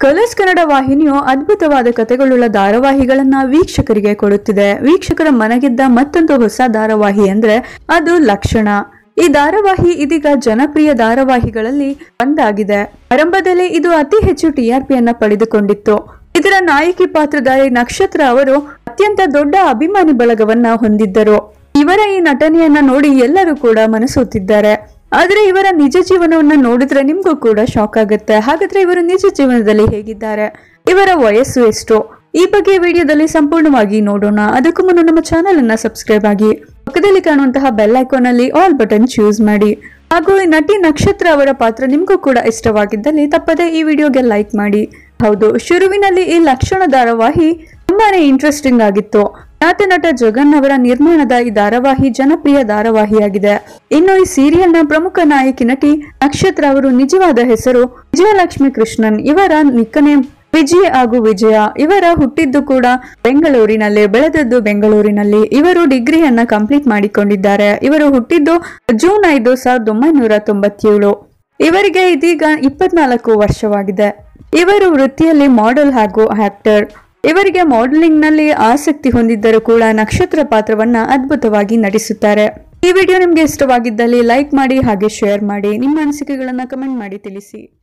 Colours Kannada ವಾಹಿನಿಯು ಅದ್ಭುತವಾದ ಕಥೆಗಳುಳ್ಳ ಧಾರಾವಾಹಿಗಳನ್ನ ವೀಕ್ಷಕರಿಗೆ ಕೊಡುತ್ತಿದೆ. ವೀಕ್ಷಕರ ಮನಗೆದ್ದ ಮತ್ತೊಂದು ಹೊಸ ಧಾರಾವಾಹಿ ಅಂದ್ರೆ ಅದು ಲಕ್ಷಣ. ಈ ಧಾರಾವಾಹಿ ಇದೀಗ ಜನಪ್ರಿಯ ಧಾರಾವಾಹಿಗಳಲ್ಲಿ ಒಂದಾಗಿದೆ. ಆರಂಭದಲ್ಲಿ ಇದು ಅತಿ ಹೆಚ್ಚು ಟಿಆರ್ಪಿಯನ್ನ ಪಡೆದುಕೊಂಡಿತ್ತು. ಇದರ ನಾಯಕಿ ಪಾತ್ರಧಾರಿ ನಕ್ಷತ್ರ ಅವರು ಅತ್ಯಂತ ದೊಡ್ಡ ಅಭಿಮಾನಿ ಬಳಗವನ್ನ ಹೊಂದಿದ್ದರು. ಇವರ ಈ ನಟನೆಯನ್ನ ನೋಡಿ ಎಲ್ಲರೂ ಕೂಡ ಮನಸೋತಿದ್ದಾರೆ. ಆದ್ರೆ ಇವರ ನಿಜ ಜೀವನವನ್ನ ನೋಡಿದ್ರೆ ನಿಮ್ಗೂ ಕೂಡ ಶಾಕ್ ಆಗುತ್ತೆ. ಹಾಗಾದ್ರೆ ಇವರು ನಿಜ ಜೀವನದಲ್ಲಿ ಹೇಗಿದ್ದಾರೆ, ಇವರ ವಯಸ್ಸು ಎಷ್ಟು, ಈ ಬಗ್ಗೆ ವಿಡಿಯೋದಲ್ಲಿ ಸಂಪೂರ್ಣವಾಗಿ ನೋಡೋಣ. ಅದಕ್ಕೂ ಮುನ್ನ ನಮ್ಮ ಚಾನೆಲ್ ಅನ್ನ ಸಬ್ಸ್ಕ್ರೈಬ್ ಆಗಿ, ಪಕ್ಕದಲ್ಲಿ ಕಾಣುವಂತಹ ಬೆಲ್ ಐಕಾನ್ ಅಲ್ಲಿ ಆಲ್ ಬಟನ್ ಚೂಸ್ ಮಾಡಿ. ಹಾಗೂ ಈ ನಟಿ ನಕ್ಷತ್ರ ಅವರ ಪಾತ್ರ ನಿಮ್ಗೂ ಕೂಡ ಇಷ್ಟವಾಗಿದ್ದಲ್ಲಿ ತಪ್ಪದೆ ಈ ವಿಡಿಯೋಗೆ ಲೈಕ್ ಮಾಡಿ. ಹೌದು, ಶುರುವಿನಲ್ಲಿ ಈ ಲಕ್ಷಣ ಧಾರಾವಾಹಿ ತುಂಬಾನೇ ಇಂಟ್ರೆಸ್ಟಿಂಗ್ ಆಗಿತ್ತು. ಖ್ಯಾತ ನಟ ಜಗನ್ ಅವರ ನಿರ್ಮಾಣದ ಈ ಧಾರಾವಾಹಿ ಜನಪ್ರಿಯ ಧಾರಾವಾಹಿಯಾಗಿದೆ. ಇನ್ನು ಈ ಸೀರಿಯಲ್ ನ ಪ್ರಮುಖ ನಾಯಕಿ ನಟಿ ನಕ್ಷತ್ರ ಅವರು ನಿಜವಾದ ಹೆಸರು ವಿಜಯಲಕ್ಷ್ಮಿ ಕೃಷ್ಣನ್. ಇವರ ನಿಕ್ಕನೇಮ್ ವಿಜಯ್ ಹಾಗೂ ವಿಜಯ. ಇವರ ಹುಟ್ಟಿದ್ದು ಕೂಡ ಬೆಂಗಳೂರಿನಲ್ಲಿ, ಬೆಳೆದದ್ದು ಬೆಂಗಳೂರಿನಲ್ಲಿ. ಇವರು ಡಿಗ್ರಿಯನ್ನ ಕಂಪ್ಲೀಟ್ ಮಾಡಿಕೊಂಡಿದ್ದಾರೆ. ಇವರು ಹುಟ್ಟಿದ್ದು ಜೂನ್ 5, 1997. ಇವರಿಗೆ ಇದೀಗ 24 ವರ್ಷವಾಗಿದೆ. ಇವರು ವೃತ್ತಿಯಲ್ಲಿ ಮಾಡೆಲ್ ಹಾಗೂ ಆಕ್ಟರ್. ಇವರಿಗೆ ಮಾಡೆಲಿಂಗ್ ನಲ್ಲಿ ಆಸಕ್ತಿ ಹೊಂದಿದ್ದರೂ ಕೂಡ ನಕ್ಷತ್ರ ಪಾತ್ರವನ್ನ ಅದ್ಭುತವಾಗಿ ನಟಿಸುತ್ತಾರೆ. ಈ ವಿಡಿಯೋ ನಿಮ್ಗೆ ಇಷ್ಟವಾಗಿದ್ದಲ್ಲಿ ಲೈಕ್ ಮಾಡಿ, ಹಾಗೆ ಶೇರ್ ಮಾಡಿ. ನಿಮ್ಮ ಅನಿಸಿಕೆಗಳನ್ನ ಕಮೆಂಟ್ ಮಾಡಿ ತಿಳಿಸಿ.